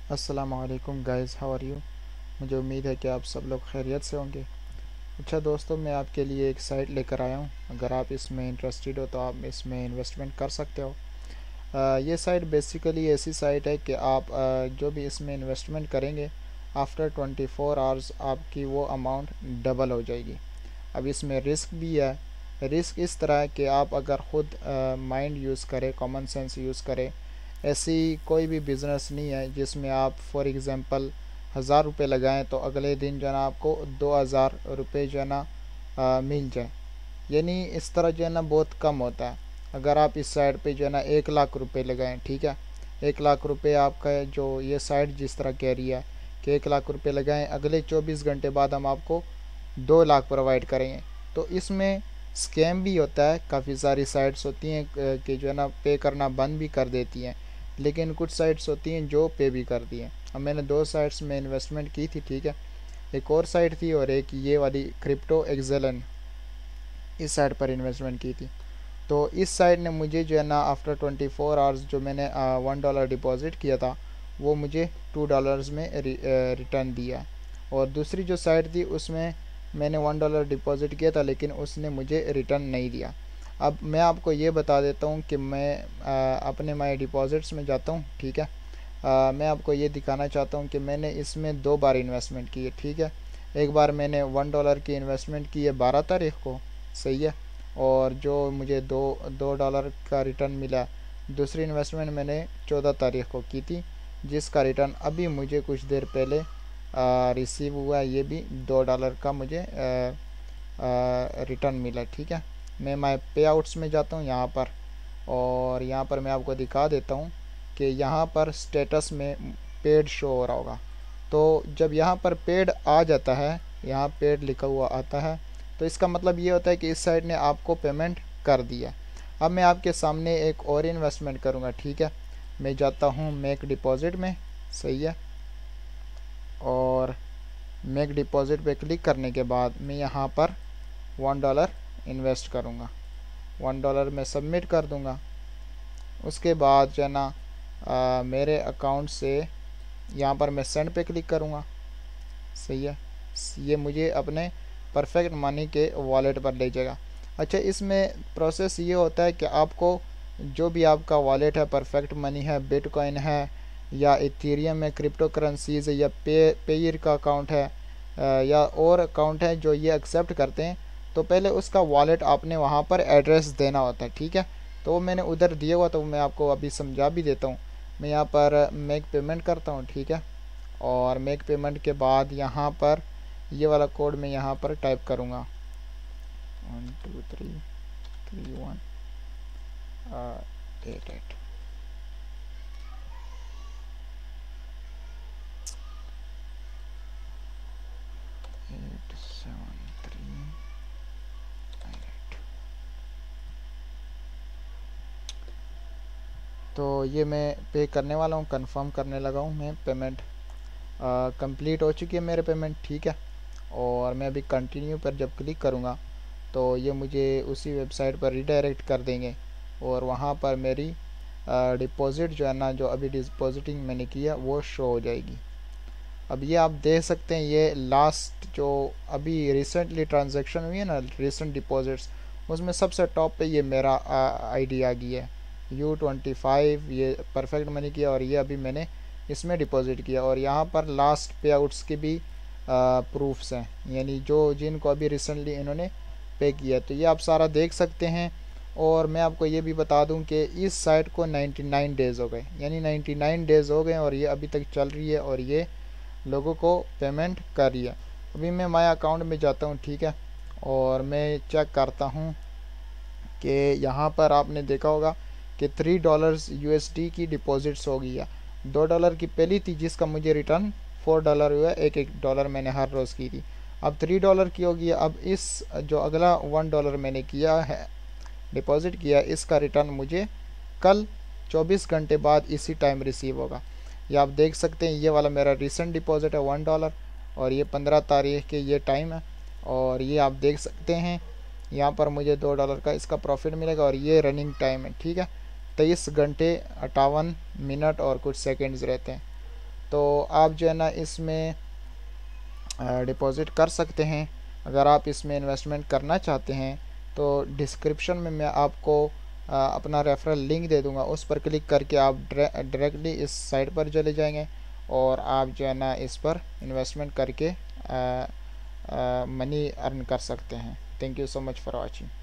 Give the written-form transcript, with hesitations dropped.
अस्सलाम वालेकुम guys, how are you. मुझे उम्मीद है कि आप सब लोग खैरियत से होंगे। अच्छा दोस्तों, मैं आपके लिए एक साइट लेकर आया हूँ। अगर आप इसमें इंटरेस्टेड हो तो आप इसमें इन्वेस्टमेंट कर सकते हो। ये साइट बेसिकली ऐसी साइट है कि आप जो भी इसमें इन्वेस्टमेंट करेंगे आफ्टर 24 आवर्स आपकी वो अमाउंट डबल हो जाएगी। अब इसमें रिस्क भी है। रिस्क इस तरह है कि आप अगर ख़ुद माइंड यूज़ करें, कॉमन सेंस यूज़ करें, ऐसी कोई भी बिज़नेस नहीं है जिसमें आप फॉर एग्ज़ाम्पल 1000 रुपये लगाएं तो अगले दिन जो है ना आपको 2000 रुपये जो है ना मिल जाए। यानी इस तरह जो है ना बहुत कम होता है। अगर आप इस साइड पे जो है ना 1 लाख रुपये लगाएं, ठीक है, 1 लाख रुपये आपका जो ये साइट जिस तरह कह रही है कि 1 लाख रुपये लगाएं, अगले 24 घंटे बाद हम आपको 2 लाख प्रोवाइड करेंगे। तो इसमें स्कैम भी होता है। काफ़ी सारी साइट्स होती हैं कि जो है ना पे करना बंद भी कर देती हैं, लेकिन कुछ साइट्स होती हैं जो पे भी करती हैं। अब मैंने 2 साइट्स में इन्वेस्टमेंट की थी, ठीक है, एक और साइट थी और एक ये वाली क्रिप्टो एक्सेलन, इस साइट पर इन्वेस्टमेंट की थी। तो इस साइट ने मुझे जो है ना आफ्टर 24 आवर्स जो मैंने $1 डिपॉज़िट किया था वो मुझे $2 में रिटर्न दिया। और दूसरी जो साइट थी उसमें मैंने $1 डिपॉज़िट किया था लेकिन उसने मुझे रिटर्न नहीं दिया। अब मैं आपको ये बता देता हूँ कि मैं अपने माई डिपॉज़िट्स में जाता हूँ, ठीक है। मैं आपको ये दिखाना चाहता हूँ कि मैंने इसमें 2 बार इन्वेस्टमेंट की है, ठीक है। एक बार मैंने $1 की इन्वेस्टमेंट की है 12 तारीख को, सही है, और जो मुझे दो डॉलर का रिटर्न मिला। दूसरी इन्वेस्टमेंट मैंने 14 तारीख को की थी, जिसका रिटर्न अभी मुझे कुछ देर पहले रिसीव हुआ। ये भी $2 का मुझे रिटर्न मिला, ठीक है। मैं माई पे आउट्स में जाता हूँ यहाँ पर, और यहाँ पर मैं आपको दिखा देता हूँ कि यहाँ पर स्टेटस में पेड शो हो रहा होगा। तो जब यहाँ पर पेड आ जाता है, यहाँ पेड लिखा हुआ आता है, तो इसका मतलब ये होता है कि इस साइट ने आपको पेमेंट कर दिया। अब मैं आपके सामने एक और इन्वेस्टमेंट करूँगा, ठीक है। मैं जाता हूँ मेक डिपॉज़िट में, सही है, और मेक डिपॉज़िट पे क्लिक करने के बाद मैं यहाँ पर $1 इन्वेस्ट करूँगा। $1 मैं सबमिट कर दूँगा। उसके बाद जो है ना मेरे अकाउंट से यहाँ पर मैं सेंड पे क्लिक करूँगा, सही है। ये मुझे अपने परफेक्ट मनी के वॉलेट पर ले जाएगा। अच्छा, इसमें प्रोसेस ये होता है कि आपको जो भी आपका वॉलेट है, परफेक्ट मनी है, बिटकॉइन है, या इथेरियम है, क्रिप्टो करेंसीज है, या पेयर का अकाउंट है, या और अकाउंट है जो ये एक्सेप्ट करते हैं, तो पहले उसका वॉलेट आपने वहाँ पर एड्रेस देना होता है, ठीक है। तो वो मैंने उधर दिया हुआ, तो मैं आपको अभी समझा भी देता हूँ। मैं यहाँ पर मेक पेमेंट करता हूँ, ठीक है, और मेक पेमेंट के बाद यहाँ पर ये वाला कोड मैं यहाँ पर टाइप करूँगा 1233188। तो ये मैं पे करने वाला हूँ, कंफर्म करने लगा हूँ। मैं पेमेंट कंप्लीट हो चुकी है मेरे पेमेंट, ठीक है। और मैं अभी कंटिन्यू पर जब क्लिक करूँगा तो ये मुझे उसी वेबसाइट पर रिडायरेक्ट कर देंगे, और वहाँ पर मेरी डिपॉज़िट जो है ना, जो अभी डिपॉजिटिंग मैंने किया वो शो हो जाएगी। अब ये आप देख सकते हैं, ये लास्ट जो अभी रिसेंटली ट्रांजैक्शन हुई है ना, रिसेंट डिपॉजिट्स, उसमें सबसे टॉप पे ये मेरा आईडी आ गई है U25। ये परफेक्ट मनी किया और ये अभी मैंने इसमें डिपॉज़िट किया, और यहाँ पर लास्ट पे आउट्स के भी प्रूफ्स हैं, यानी जो जिनको अभी रिसेंटली इन्होंने पे किया। तो ये आप सारा देख सकते हैं। और मैं आपको ये भी बता दूं कि इस साइट को 99 डेज़ हो गए, यानी 99 डेज़ हो गए और ये अभी तक चल रही है और ये लोगों को पेमेंट कर रही है। अभी मैं माय अकाउंट में जाता हूँ, ठीक है, और मैं चेक करता हूँ कि यहाँ पर आपने देखा होगा कि $3 USD की डिपॉजिट्स हो गई है। $2 की पहली थी जिसका मुझे रिटर्न $4 हुआ, एक डॉलर मैंने हर रोज़ की थी। अब $3 की होगी। अब इस जो अगला $1 मैंने किया है, डिपॉज़िट किया, इसका रिटर्न मुझे कल 24 घंटे बाद इसी टाइम रिसीव होगा। ये आप देख सकते हैं, ये वाला मेरा रिसेंट डिपॉज़िट है $1, और ये 15 तारीख के ये टाइम है। और ये आप देख सकते हैं यहाँ पर मुझे $2 का इसका प्रॉफिट मिलेगा, और ये रनिंग टाइम है, ठीक है, 23 घंटे 58 मिनट और कुछ सेकंड्स रहते हैं। तो आप जो है ना इसमें डिपॉज़िट कर सकते हैं। अगर आप इसमें इन्वेस्टमेंट करना चाहते हैं तो डिस्क्रिप्शन में मैं आपको अपना रेफरल लिंक दे दूंगा, उस पर क्लिक करके आप डायरेक्टली इस साइट पर चले जाएंगे और आप जो है ना इस पर इन्वेस्टमेंट करके मनी अर्न कर सकते हैं। Thank you so much for watching.